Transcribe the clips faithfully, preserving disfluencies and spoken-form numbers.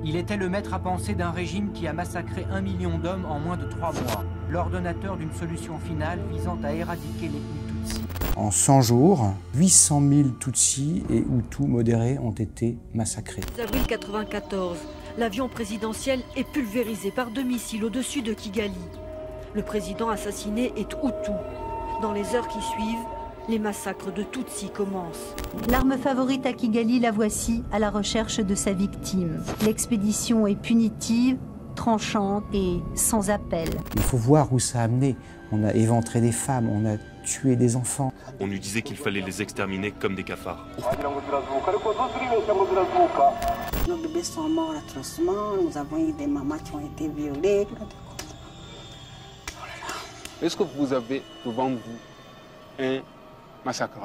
Il était le maître à penser d'un régime qui a massacré un million d'hommes en moins de trois mois, l'ordonnateur d'une solution finale visant à éradiquer l'ethnie Tutsi. En cent jours, huit cent mille Tutsis et Hutus modérés ont été massacrés. avril mille neuf cent quatre-vingt-quatorze, l'avion présidentiel est pulvérisé par deux missiles au-dessus de Kigali. Le président assassiné est Hutu. Dans les heures qui suivent, les massacres de Tutsis commencent. L'arme favorite à Kigali, la voici, à la recherche de sa victime. L'expédition est punitive, tranchante et sans appel. Il faut voir où ça a amené. On a éventré des femmes, on a tué des enfants. On lui disait qu'il fallait les exterminer comme des cafards. Nos bébés sont morts atrocement, nous avons eu des mamans qui ont été violées. Est-ce que vous avez devant vous un massacreur?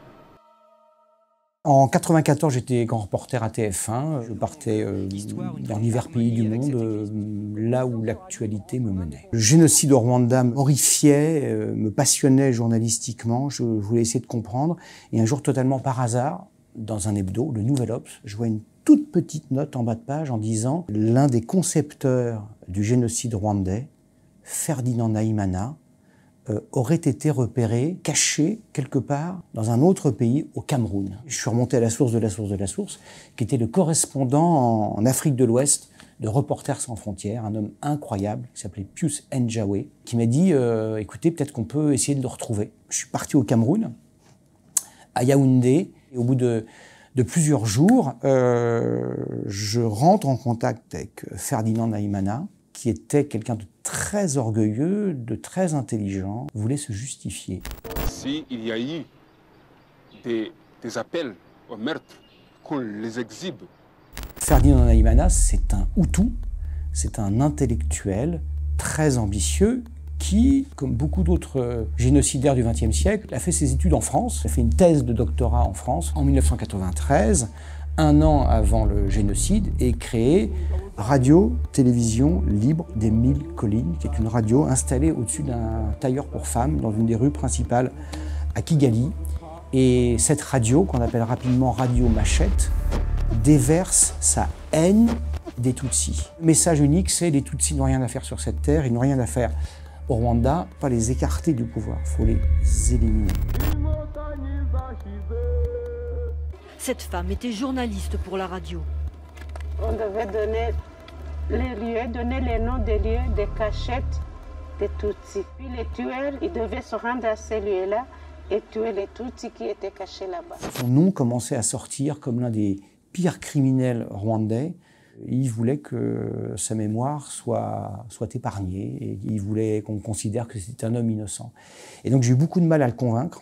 En quatre-vingt-quatorze, j'étais grand reporter à T F un. Je partais euh, dans divers pays du monde, euh, là où l'actualité me menait. Le génocide au Rwanda m'horrifiait, euh, me passionnait journalistiquement. Je voulais essayer de comprendre. Et un jour, totalement par hasard, dans un hebdo, le Nouvel Obs, je vois une toute petite note en bas de page en disant « L'un des concepteurs du génocide rwandais, Ferdinand Nahimana, euh, aurait été repéré, caché quelque part dans un autre pays, au Cameroun. » Je suis remonté à la source de la source de la source, qui était le correspondant en, en Afrique de l'Ouest de Reporters sans frontières, un homme incroyable qui s'appelait Pius Njawe, qui m'a dit euh, « Écoutez, peut-être qu'on peut essayer de le retrouver. » Je suis parti au Cameroun, à Yaoundé, et au bout de, de plusieurs jours, euh, je rentre en contact avec Ferdinand Nahimana, qui était quelqu'un de très orgueilleux, de très intelligent, voulait se justifier. S'il y a eu des, des appels au meurtre, qu'on les exhibe. Ferdinand Nahimana, c'est un Hutu, c'est un intellectuel très ambitieux qui, comme beaucoup d'autres génocidaires du vingtième siècle, a fait ses études en France, a fait une thèse de doctorat en France en mille neuf cent quatre-vingt-treize, un an avant le génocide, et créé Radio Télévision Libre des Mille Collines, qui est une radio installée au-dessus d'un tailleur pour femmes dans une des rues principales à Kigali. Et cette radio, qu'on appelle rapidement Radio Machette, déverse sa haine des Tutsis. Le message unique, c'est les Tutsis n'ont rien à faire sur cette terre, ils n'ont rien à faire au Rwanda, pas les écarter du pouvoir, il faut les éliminer. Cette femme était journaliste pour la radio. On devait donner les lieux, donner les noms des lieux, des cachettes des Tutsis. Puis les tueurs, ils devaient se rendre à ces lieux-là et tuer les Tutsis qui étaient cachés là-bas. Son nom commençait à sortir comme l'un des pires criminels rwandais. Il voulait que sa mémoire soit, soit épargnée et il voulait qu'on considère que c'était un homme innocent. Et donc j'ai eu beaucoup de mal à le convaincre.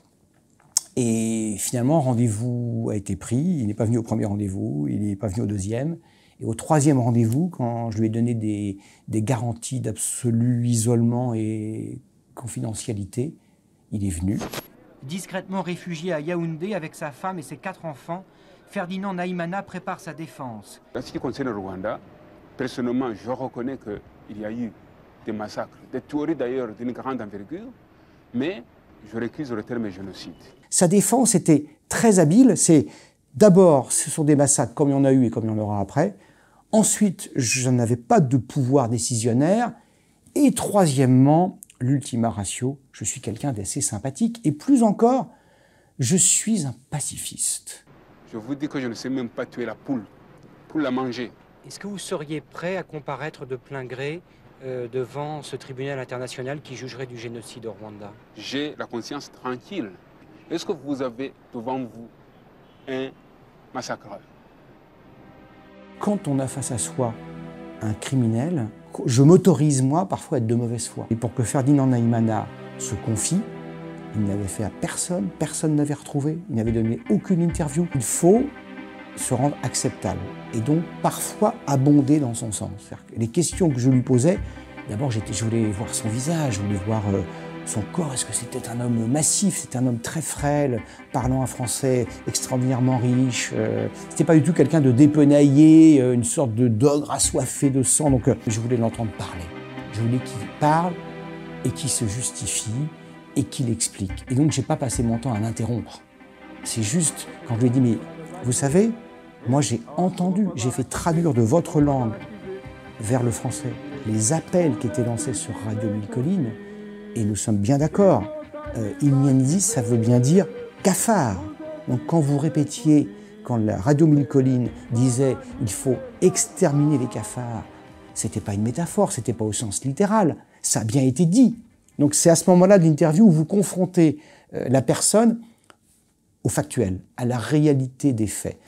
Et finalement, rendez-vous a été pris. Il n'est pas venu au premier rendez-vous, il n'est pas venu au deuxième. Et au troisième rendez-vous, quand je lui ai donné des, des garanties d'absolu isolement et confidentialité, il est venu. Discrètement réfugié à Yaoundé avec sa femme et ses quatre enfants, Ferdinand Nahimana prépare sa défense. En ce qui concerne le Rwanda, personnellement, je reconnais qu'il y a eu des massacres, des tueries d'ailleurs d'une grande envergure, mais je récuse le terme génocide. Sa défense était très habile. C'est d'abord, ce sont des massacres comme il y en a eu et comme il y en aura après. Ensuite, je n'avais pas de pouvoir décisionnaire. Et troisièmement, l'ultima ratio, je suis quelqu'un d'assez sympathique. Et plus encore, je suis un pacifiste. Je vous dis que je ne sais même pas tuer la poule, pour la manger. Est-ce que vous seriez prêt à comparaître de plein gré euh, devant ce tribunal international qui jugerait du génocide au Rwanda? J'ai la conscience tranquille. Est-ce que vous avez devant vous un massacreur? Quand on a face à soi un criminel, je m'autorise moi parfois à être de mauvaise foi. Et pour que Ferdinand Nahimana se confie, il n'avait fait à personne, personne n'avait retrouvé, il n'avait donné aucune interview. Il faut se rendre acceptable et donc parfois abonder dans son sens. Les questions que je lui posais, d'abord je voulais voir son visage, je voulais voir euh, son corps. Est-ce que c'était un homme massif? C'était un homme très frêle, parlant un français extraordinairement riche. Euh, c'était pas du tout quelqu'un de dépenaillé, euh, une sorte de d'ogre assoiffé de sang. Donc euh, je voulais l'entendre parler. Je voulais qu'il parle et qu'il se justifie et qu'il explique. Et donc j'ai pas passé mon temps à l'interrompre. C'est juste quand je lui ai dit, mais vous savez, Moi, j'ai entendu, j'ai fait traduire de votre langue vers le français les appels qui étaient lancés sur Radio Mille Collines, et nous sommes bien d'accord. Euh, Ilmienzi, ça veut bien dire cafard. Donc quand vous répétiez, quand la Radio Mille Collines disait « il faut exterminer les cafards », c'était pas une métaphore, c'était pas au sens littéral, ça a bien été dit. Donc c'est à ce moment-là de l'interview où vous confrontez euh, la personne au factuel, à la réalité des faits.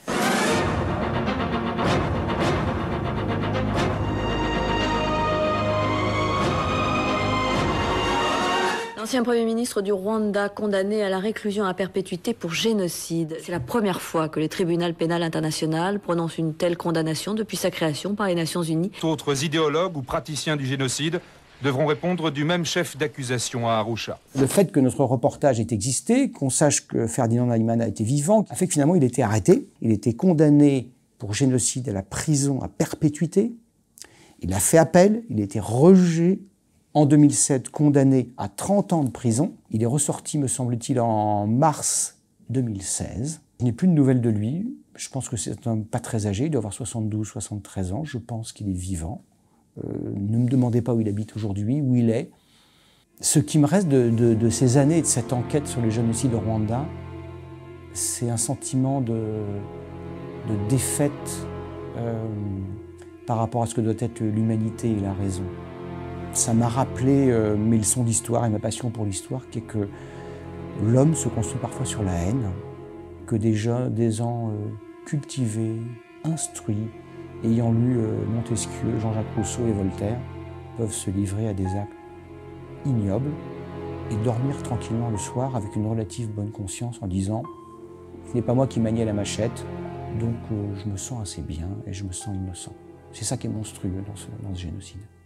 L'ancien Premier ministre du Rwanda condamné à la réclusion à perpétuité pour génocide. C'est la première fois que le tribunal pénal international prononce une telle condamnation depuis sa création par les Nations Unies. D'autres idéologues ou praticiens du génocide devront répondre du même chef d'accusation à Arusha. Le fait que notre reportage ait existé, qu'on sache que Ferdinand Naiman a été vivant, a fait que finalement il a été arrêté. Il a été condamné pour génocide à la prison à perpétuité. Il a fait appel, il a été rejugé. En deux mille sept, condamné à trente ans de prison. Il est ressorti, me semble-t-il, en mars deux mille seize. Je n'ai plus de nouvelles de lui. Je pense que c'est un homme pas très âgé. Il doit avoir soixante-douze, soixante-treize ans. Je pense qu'il est vivant. Euh, ne me demandez pas où il habite aujourd'hui, où il est. Ce qui me reste de, de, de ces années et de cette enquête sur les génocides au Rwanda, c'est un sentiment de, de défaite euh, par rapport à ce que doit être l'humanité et la raison. Ça m'a rappelé euh, mes leçons d'histoire et ma passion pour l'histoire, qui est que l'homme se construit parfois sur la haine, que des gens, des gens euh, cultivés, instruits, ayant lu euh, Montesquieu, Jean-Jacques Rousseau et Voltaire, peuvent se livrer à des actes ignobles et dormir tranquillement le soir avec une relative bonne conscience en disant « ce n'est pas moi qui maniais la machette, donc euh, je me sens assez bien et je me sens innocent ». C'est ça qui est monstrueux dans ce, dans ce génocide.